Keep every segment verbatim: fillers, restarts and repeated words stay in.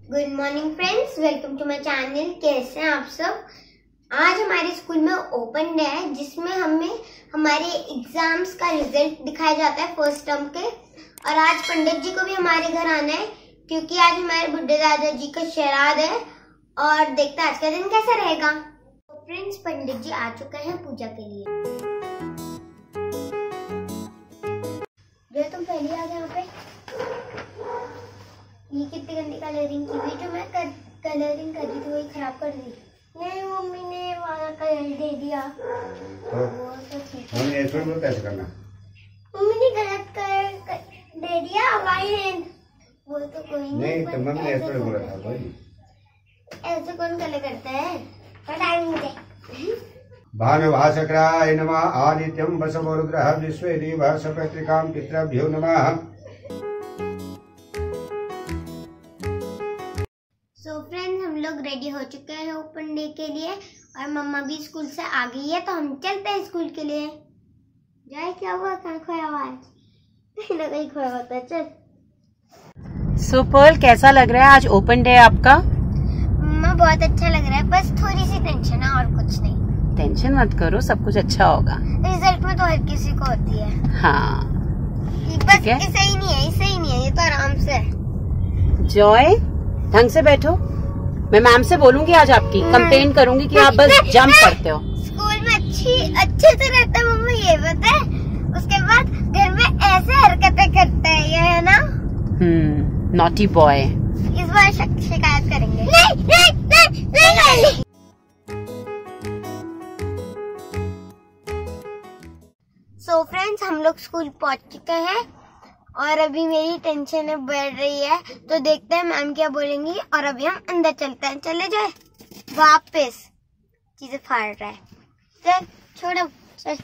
Good morning friends, welcome to my channel. कैसे हैं आप सब? आज हमारे स्कूल में ओपन डे है जिसमें हमें हमारे एग्जाम्स का रिजल्ट दिखाया जाता है फर्स्ट टर्म के। और आज पंडित जी को भी हमारे घर आना है क्योंकि आज हमारे बुड्ढे दादाजी का श्राद्ध है और देखते हैं आज का दिन कैसा रहेगा। तो फ्रेंड्स, पंडित जी आ चुके हैं पूजा के लिए। जो तुम पहले आ गए यहाँ पे। ये कितनी गंदी कलरिंग की हुई, जो मैं कर, कलरिंग कर रही थी वही खराब कर दी। नहीं, मम्मी ने वाला कलर दे दिया। तो वो तो ठीक है। मम्मी ऐसे में कैसे करना? मम्मी ने गलत कलर कर दे दिया। वाइट वो तो कोई नहीं, नहीं तो मम्मी ऐसे बोला था भाई। ऐसे कौन कलर करता है? पता नहीं मुझे। भानुभास्कराय नमः। आदित्यं वसवो रुद्रः विश्वे देवः सपत्रिकां पितृभ्यो नमः। सो फ्रेंड्स, हम लोग रेडी हो चुके हैं ओपन डे के लिए और मम्मा भी स्कूल से आ गई है, तो हम चलते हैं स्कूल के लिए। जाए क्या हुआ? कहाँ खोया हुआ है? कहीं ना कहीं खोया होता है। चल। सो पर्ल, कैसा लग रहा है आज ओपन डे आपका? मम्मा बहुत अच्छा लग रहा है, बस थोड़ी सी टेंशन है और कुछ नहीं। टेंशन मत करो, सब कुछ अच्छा होगा। रिजल्ट में तो हर किसी को होती है। हाँ, बस इसे ही नहीं है, इसे ही नहीं है, ये तो आराम से है। जॉय, ढंग से बैठो। मैं मैम से बोलूंगी आज आपकी, कंप्लेन करूंगी कि आप बस जंप करते हो। स्कूल में अच्छी अच्छे से रहता है मम्मा, ये पता है। उसके बाद घर में ऐसे हरकतें करता है, ये है ना। Hmm, naughty boy. इस बार शिकायत करेंगे। नहीं नहीं नहीं नहीं, नहीं। सो फ्रेंड्स, हम लोग स्कूल पहुंच चुके हैं और अभी मेरी टेंशन है बढ़ रही है, तो देखते हैं मैम क्या बोलेंगी। और अभी हम अंदर चलते हैं। चले जाए वापस, चीजें फाड़ रहा है। चल छोड़ो, चल।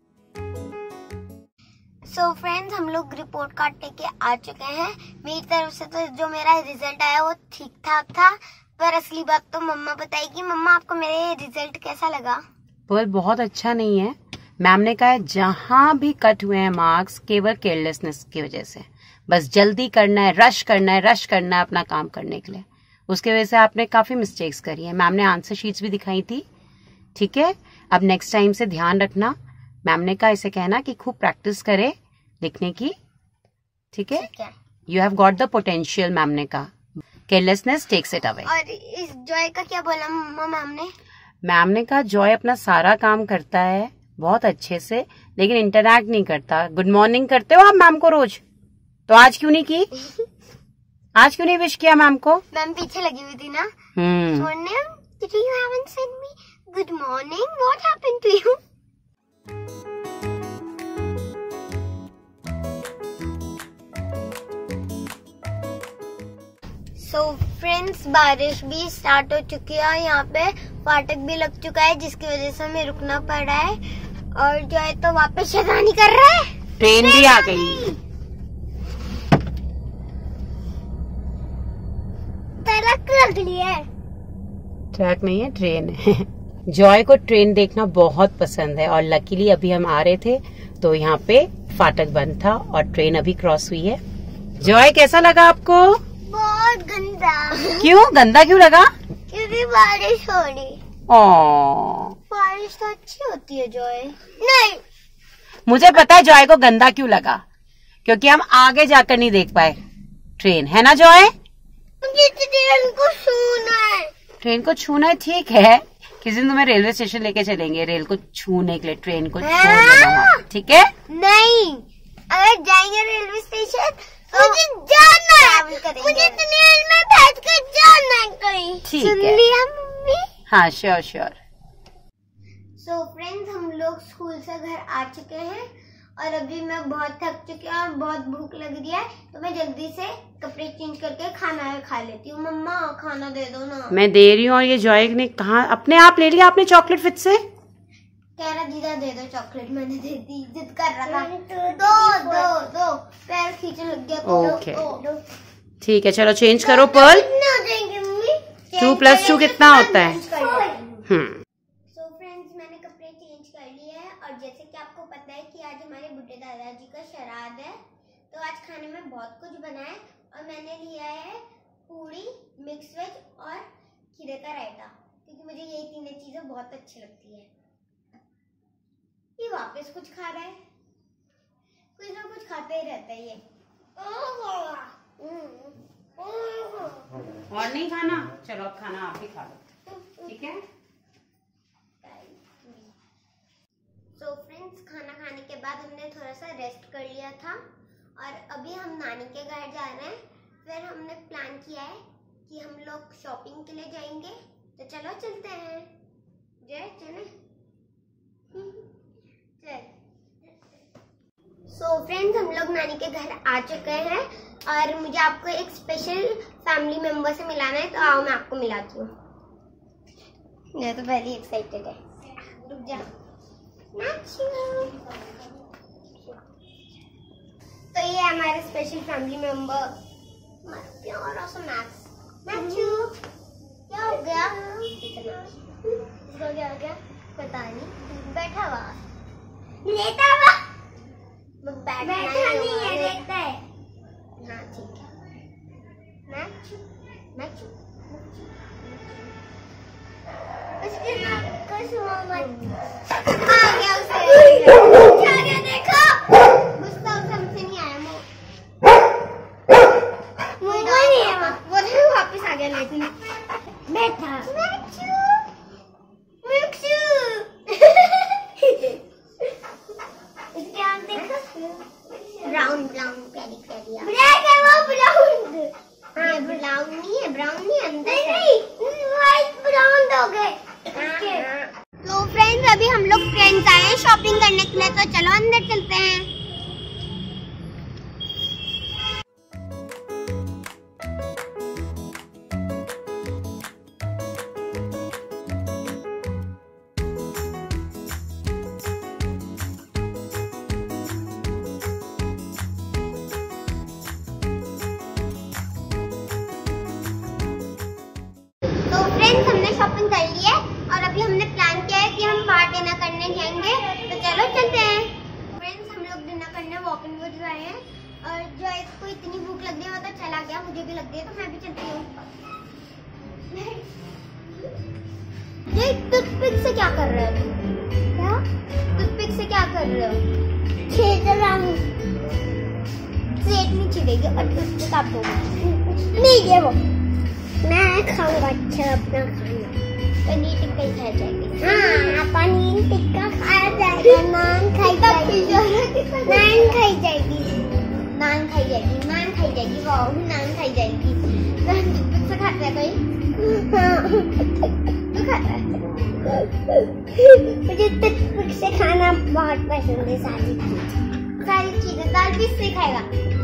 सो फ्रेंड्स, हम लोग रिपोर्ट कार्ड लेके आ चुके हैं। मेरी तरफ से तो जो मेरा रिजल्ट आया वो ठीक ठाक था, पर असली बात तो मम्मा बताएगी। मम्मा, आपको मेरे रिजल्ट कैसा लगा? पर्ल, बहुत अच्छा नहीं है। मैम ने कहा है जहां भी कट हुए हैं मार्क्स केवल केयरलेसनेस की वजह से, बस जल्दी करना है, रश करना है, रश करना है अपना काम करने के लिए। उसके वजह से आपने काफी मिस्टेक्स करी है। मैम ने आंसर शीट्स भी दिखाई थी, ठीक है। अब नेक्स्ट टाइम से ध्यान रखना। मैम ने कहा इसे कहना कि खूब प्रैक्टिस करे लिखने की, ठीक है। You have got the potential, ma'am ने कहा। Carelessness takes it away. और इस जॉय का क्या बोला मम्मा मैम ने? मैम ने कहा जॉय अपना सारा काम करता है बहुत अच्छे से, लेकिन इंटरैक्ट नहीं करता। गुड मॉर्निंग करते हो आप मैम को रोज, तो आज क्यों नहीं की? आज क्यों नहीं विश किया मैम को? मैम पीछे लगी हुई थी ना। हम्म। Sonia, did you haven't sent me good morning? What happened to you? So friends, बारिश भी स्टार्ट हो चुकी है और यहाँ पे फाटक भी लग चुका है, जिसकी वजह से हमें रुकना पड़ रहा है। और जो है तो वापस शैतानी कर रहा है। ट्रेन भी आ गई। ट्रक लग रही है। ट्रक नहीं है, ट्रेन है। जॉय को ट्रेन देखना बहुत पसंद है और लकीली अभी हम आ रहे थे तो यहाँ पे फाटक बंद था और ट्रेन अभी क्रॉस हुई है। जॉय, कैसा लगा आपको? बहुत गंदा। क्यों गंदा क्यों लगा? क्योंकि बारिश हो रही। ओह, बारिश तो अच्छी होती है जॉय। नहीं, मुझे पता है जॉय को गंदा क्यों लगा, क्योंकि हम आगे जाकर नहीं देख पाए ट्रेन, है ना जॉय? मुझे ट्रेन को छूना है। ट्रेन को छूना है, ठीक है। किसी दिन तुम्हें रेलवे स्टेशन लेके चलेंगे रेल को छूने के लिए, ट्रेन को छू लेना, ठीक है? नहीं, अगर जाएंगे रेलवे स्टेशन तो मुझे जाना है, मुझे ट्रेन में बैठ कर जाना है कहीं। ठीक सुन है। लिया मम्मी? हाँ, श्योर श्योर। सो फ्रेंड्स, हम लोग स्कूल से घर आ चुके हैं और अभी मैं बहुत थक चुकी हूँ और बहुत भूख लग रही है, तो मैं जल्दी से कपड़े चेंज करके खाना खा लेती हूँ। मम्मा, खाना दे दो ना। मैं दे रही हूँ। और ये जॉय ने कहा अपने आप ले लिया आपने चॉकलेट फिर से? कह रहा दीदा दे दो चॉकलेट, मैंने दे दी। जिद कर रहा था। दो दो दो, पैर खींचने लग गया। ओके, ठीक है, चलो चेंज करो। पर्ल, टू प्लस टू कितना होता है? हम्म। सो फ्रेंड्स, मैंने कपड़े चेंज कर लिए हैं और जैसे कि आपको पता है कि आज हमारे बुड्ढे दादाजी का श्राद्ध है, तो आज खाने में बहुत कुछ बना है और मैंने लिया है पूरी, मिक्स मुझे बहुत अच्छी लगती है। ये वापस कुछ खा रहा है, कुछ ना कुछ खाते ही रहता है ये। और नहीं खाना? चलो अब खाना आप ही खा लो, ठीक है? सो फ्रेंड्स, खाना खाने के बाद हमने थोड़ा सा रेस्ट कर लिया था और अभी हम नानी के घर जा रहे हैं। फिर हमने प्लान किया है कि हम लोग शॉपिंग के लिए जाएंगे, तो चलो चलते हैं। जय चले चल। सो फ्रेंड्स, हम लोग नानी के घर आ चुके हैं और मुझे आपको एक स्पेशल फैमिली मेंबर से मिलाना है, तो आओ मैं आपको मिलाती हूँ। मैं तो पहले एक्साइटेड है। रुक जा। तो ये हमारे स्पेशल फैमिली मेंबर, हमारा प्यारा सा मैक्स। मैक्सू, क्या हो गया? इसको क्या हो गया पता नहीं, बैठा हुआ लेटा हुआ बैठा नहीं है, लेटा है। हाँ ठीक है। मैक्सू मैक्सू उसके नाम को सुनो मत। आ गया उसे, क्या गया देखो, गुस्सा उसे हमसे नहीं आया। मुझे नहीं है वो, वो नहीं वापस आ गया लेटने बैठा। मैक्सू मैक्सू इसके आम देखो, ब्राउन ब्राउन प्यारी प्यारी। ब्लैक है वो, ब्राउन। ये ब्राउन नहीं है, ब्राउन नहीं अंदर है, व्हाइट ब्राउन हो गए। तो फ्रेंड्स, अभी हम लोग फ्रेंड्स आए हैं शॉपिंग करने के लिए, तो चलो अंदर चलते हैं। तो फ्रेंड्स, हमने शॉपिंग कर ली है और अभी हमने प्लान किया है कि हम बाहर डिनर करने जाएंगे, तो चलो चलते हैं। फ्रेंड्स, हम लोग डिनर करने वॉक इन वुड गए हैं और जो को इतनी भूख लग रही है वो तो चला गया, मुझे भी लग रही है तो मैं भी चलती हूँ। ये टूथपिक से क्या कर रहे हो तुम? क्या टूथपिक से क्या कर रहे हो? छेद रहा हूँ। प्लेट नहीं छिड़ेगी और टूथपिक आप नहीं है वो। मैं खाऊंगा अच्छा अपना खाना। पनीर टिक्का ही खाया जाएगी। हाँ, पनीर टिक्का खाया जाएगा, नान खाई जाएगी, नान खाई जाएगी, नान खाई जाएगी, नान खाई जाएगी, वाह नान खाई जाएगी। नान टूथपिक से खाता है कोई? हाँ, तू खाता है? मुझे टूथपिक से खाना बहुत पसंद है। सारी चीज सारी चीजें दाल भी से खाएगा।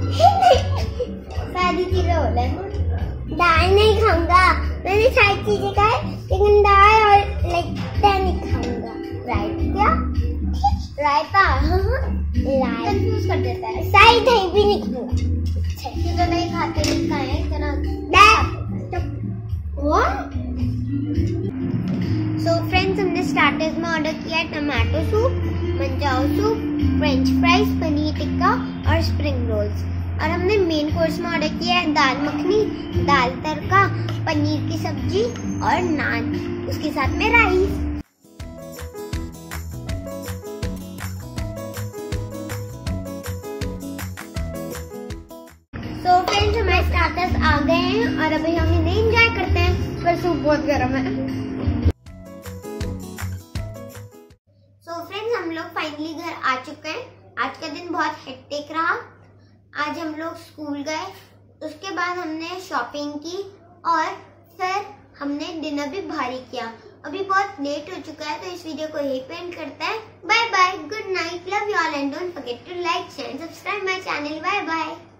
सारी चीजें हो रहे दाल नहीं खाऊंगा, मैंने सारी चीजें खाए लेकिन दाल और लगता नहीं खाऊंगा। राइट क्या? रायता कंफ्यूज कर देता है। सारी दही भी नहीं खाऊंगा। तो नहीं खाते नहीं खाए इतना। सो फ्रेंड्स, हमने स्टार्टर्स में ऑर्डर किया tomato soup, manchow soup, french fries, paneer tikka और स्प्रिंग रोल्स। और हमने मेन कोर्स में ऑर्डर किया है दाल मखनी, दाल तड़का, पनीर की सब्जी और नान, उसके साथ में राइस। तो फ्रेंड्स, हमारे स्टार्टर्स आ गए हैं और अभी हम इन्हें एंजॉय करते हैं, पर सूप बहुत गर्म है। सो फ्रेंड्स, हम लोग फाइनली घर आ चुके हैं। आज का दिन बहुत हेक्टिक रहा। आज हम लोग स्कूल गए, उसके बाद हमने शॉपिंग की और फिर हमने डिनर भी भारी किया। अभी बहुत लेट हो चुका है, तो इस वीडियो को यहीं पे एंड करते हैं। Bye bye, good night, love you all and don't forget to like, share, subscribe my channel. Bye bye.